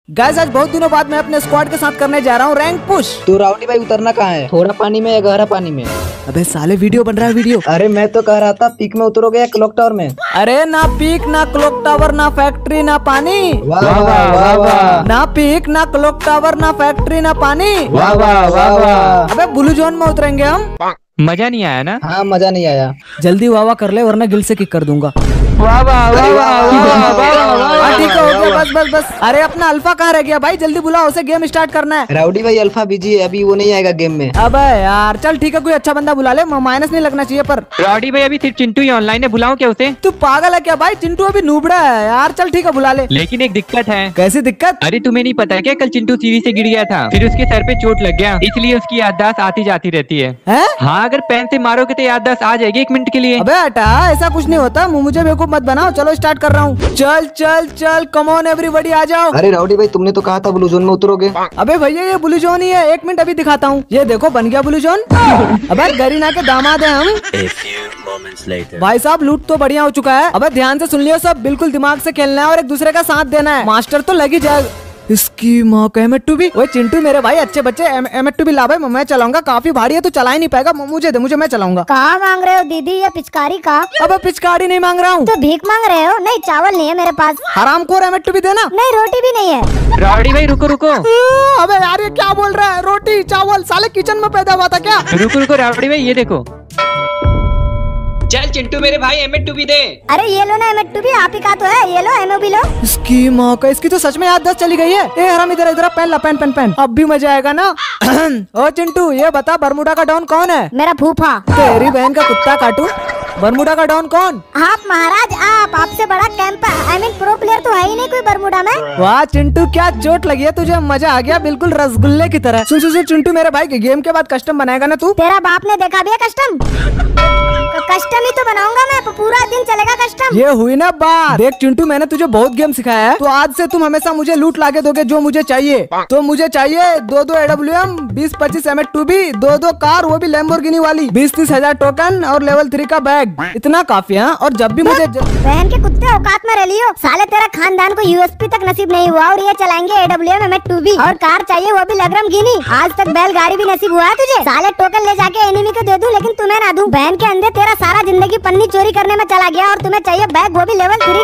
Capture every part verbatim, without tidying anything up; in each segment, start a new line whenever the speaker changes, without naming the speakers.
Guys आज बहुत दिनों बाद मैं अपने स्क्वाड के साथ करने जा रहा हूँ रैंक पुश।
तो राउडी भाई उतरना कहाँ है? थोड़ा पानी में या गहरा पानी में?
अबे साले वीडियो बन रहा है वीडियो।
अरे मैं तो कह रहा था पीक में उतरोगे या क्लॉक टावर में?
अरे ना पीक ना क्लॉक टावर ना फैक्ट्री ना पानी।
वाह वाह वाह वाह।
ना पीक ना क्लॉक टावर ना फैक्ट्री ना पानी।
वाह वाह वाह वाह।
अबे ब्लू जोन में उतरेंगे हम।
मजा नहीं आया ना?
हाँ मजा नहीं आया।
जल्दी वाह वाह कर ले वरना गिल से किक कर दूंगा।
वाह वाह वाह वाह।
ठीक है हो गया बस बस बस। अरे अपना अल्फा कहाँ रह गया भाई? जल्दी बुलाओ उसे, गेम स्टार्ट करना है।
राउडी भाई अल्फा बिजी है, अभी वो नहीं आएगा गेम में।
अबे यार चल ठीक है, कोई अच्छा बंदा बुला ले, माइनस नहीं लगना चाहिए। पर
राउडी भाई अभी सिर्फ चिंटू ही ऑनलाइन है, बुलाऊं क्या उसे?
तू पागल है क्या भाई? चिंटू अभी नूबड़ा है यार। चल ठीक है बुला ले।
लेकिन एक दिक्कत है।
कैसी दिक्कत?
अरे तुम्हें नहीं पता है क्या, कल चिंटू सीढ़ी से गिर गया था, फिर उसके सर पे चोट लग गया, इसलिए उसकी याददाश्त आती जाती रहती है।
हैं?
हाँ अगर पेन से मारोगे तो याददाश्त आ जाएगी एक मिनट के लिए।
अबे हटा, ऐसा कुछ नहीं होता, मुझे बेवकूफ मत बनाओ। चलो स्टार्ट कर रहा हूँ। चल चल चल कम ऑन एवरीबॉडी आ जाओ।
अरे राउडी भाई तुमने तो कहा था ब्लू जोन में उतरोगे।
अबे भैया ये ब्लू जोन ही है, एक मिनट अभी दिखाता हूँ। ये देखो बन गया ब्लू जोन। अबे गरीना के दामाद है हम। भाई साहब लूट तो बढ़िया हो चुका है। अबे ध्यान से सुन लियो सब, बिल्कुल दिमाग से खेलना है और एक दूसरे का साथ देना है। मास्टर तो लगी जाएगा। इसकी माँ का एम एट टू भी। ओए चिंटू मेरे भाई अच्छे बच्चे, एम एट टू भी ला भाई, मैं चलाऊंगा। काफी भारी है, तू चला ही नहीं पाएगा। मुझे दे, मुझे मैं चलाऊंगा।
कहाँ मांग रहे हो दीदी ये पिचकारी का?
अब पिचकारी नहीं मांग रहा हूँ।
तो भीख मांग रहे हो? नहीं चावल नहीं है मेरे पास।
हरामखोर एम एट टू भी देना।
नहीं रोटी भी नहीं है।
राउडी भाई रुको रुको।
अबे यार ये क्या बोल रहा है? रोटी चावल साले किचन में पैदा हुआ था क्या?
रुको रुको राउडी भाई ये देखो। चल चिंटू मेरे भाई एम एट टू भी दे।
अरे ये लो ना एम एट टू भी, आप ही का तो है, ये लो एम भी लो।
इसकी माँ का, इसकी तो सच में याददाश्त चली गई है। ए हराम इधर इधर पेन ला, पेन पेन पेन। अब भी मजा आएगा ना। ओ चिंटू ये बता बरमुडा का डॉन कौन है?
मेरा फूफा।
तेरी बहन का कुत्ता काटू। बरमुडा का डॉन कौन?
आप महाराज आप, आपसे बड़ा camp I mean pro player तो है ही नहीं कोई बरमुडा में।
वाह चिंटू क्या चोट लगी है तुझे, मजा आ गया बिल्कुल रसगुल्ले की तरह। सुन सुन सुन चिंटू मेरे भाई के गेम के बाद कस्टम बनाएगा ना तू?
तेरा बाप ने देखा भी है कस्टम? कस्टम ही तो बनाऊंगा मैं, पूरा दिन चलेगा कस्टम।
ये हुई ना बात। देख चिंटू मैंने तुझे बहुत गेम सिखाया है, तो आज से तुम हमेशा मुझे लूट लाके दोगे जो मुझे चाहिए। तो मुझे चाहिए दो दो ए डब्ल्यू एम, बीस पच्चीस एम एट टू बी, दो दो कार वो भी लैम्बोर्गिनी वाली, बीस तीस हजार टोकन और लेवल थ्री का बैग। इतना काफी है। और जब भी मुझे ज...
बहन के कुत्ते औकात में रह लियो साले, तेरा खानदान को यू एस पी तक नसीब नहीं हुआ और ये चलाएंगे A W M M eight two B और कार चाहिए वो भी लैम्बोर्गिनी। आज तक बैलगाड़ी भी नसीब हुआ है तुझे? साले टोकन ले जाके एनिमी को दे दूं लेकिन तुम्हें ना दूं। बहन के अंधे तेरा सारा जिंदगी पन्नी चोरी करने में चला गया और तुम्हें चाहिए बैग वो भी लेवल थ्री।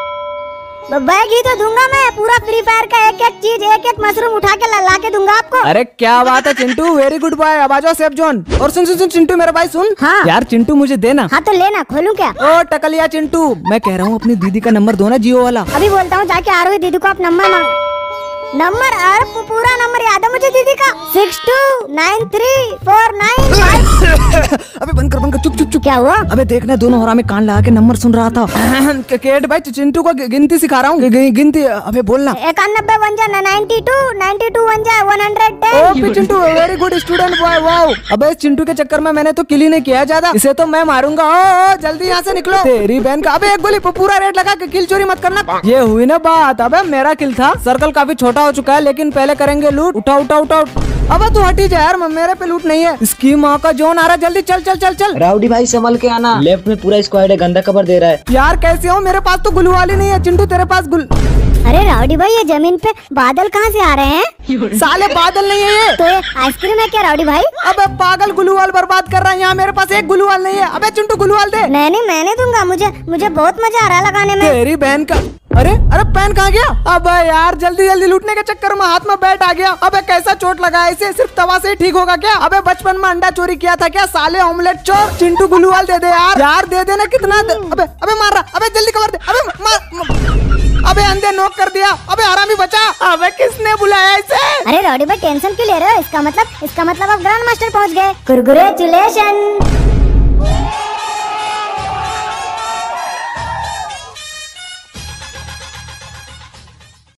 बैग ही तो दूंगा मैं, पूरा फ्री फायर का एक एक चीज एक एक मशरूम उठा के ला, ला के दूंगा आपको।
अरे क्या बात है चिंटू, वेरी गुड बॉय। अब आ जाओ सेफ जोन। और सुन सुन सुन चिंटू मेरा भाई सुन।
हाँ
यार चिंटू मुझे देना।
हाँ तो लेना, खोलूं क्या?
ओ टकलिया चिंटू मैं कह रहा हूँ अपनी दीदी का नंबर दो ना, जियो वाला।
अभी बोलता हूँ जाके। आ रही दीदी को आप नंबर मांग। नंबर अरे पूरा नंबर याद है मुझे दीदी का, six two nine three four nine five.
अबे बंद कर बंद कर, चुप चुप चुप।
क्या हुआ?
अबे देखना दोनों हरा में कान लगा के नंबर सुन रहा था। केट भाई चिंटू को गिनती सिखा रहा हूँ, गिनती। अबे बोलना।
इक्यानबे वन जा ninety two, ninety two one जा one hundred
ten. Chintu very good student boy. Wow. अबे चिंटू के चक्कर में मैंने तो किल ही नहीं किया ज्यादा, इसे तो मैं मारूंगा। ओ जल्दी यहाँ से निकलो। तेरी बहन का। अबे एक गोली पूरा रेट लगा के किल चोरी मत करना। ये हुई ना बात। अबे मेरा किल था। सर्कल काफी छोटा हो चुका है लेकिन पहले करेंगे लूट। उठा उठा उठा। अब तू हटी जा यार, मेरे पे लूट नहीं है। इसकी माँ का जोन आ रहा, जल्दी चल चल चल चल।
राउडी भाई संभल के आना, लेफ्ट में पूरा स्क्वाड है, गंदा कवर दे रहा है।
यार कैसे हो, मेरे पास तो गुलू वाली नहीं है। चिंटू तेरे पास गुल।
अरे राउडी भाई ये जमीन पे बादल कहाँ से आ रहे हैं?
साले बादल नहीं है ये
तो ये आइसक्रीम है क्या राउडी भाई?
अबे पागल गुलूवाल बर्बाद कर रहा है यहाँ, मेरे पास एक गुलूवाल नहीं है। अबे चिंटू गुलूवाल दे।
नहीं नहीं मैंने दूंगा, मुझे मुझे बहुत मजा आ रहा है लगाने में।
तेरी बहन का। अरे अरे पेन कहाँ गया? अबे यार जल्दी जल्दी लूटने के चक्कर में हाथ में बैट आ गया। अबे कैसा चोट लगा है इसे, सिर्फ तवा से ही ठीक होगा क्या? अबे बचपन में अंडा चोरी किया था क्या साले ऑमलेट चोर? चिंटू गुलूवाल दे दे यार, यार दे देना। कितना दे? अबे अबे मार रहा। अबे जल्दी कवर दे। अबे मार। अबे अंधे नॉक कर दिया। अबे हरामी बचा। अबे किसने बुलाया इसे?
अरे राउडी भाई टेंशन क्यों ले रहे हो? इसका मतलब इसका मतलब आप ग्रैंड मास्टर पहुंच गए। कांग्रेचुलेशन।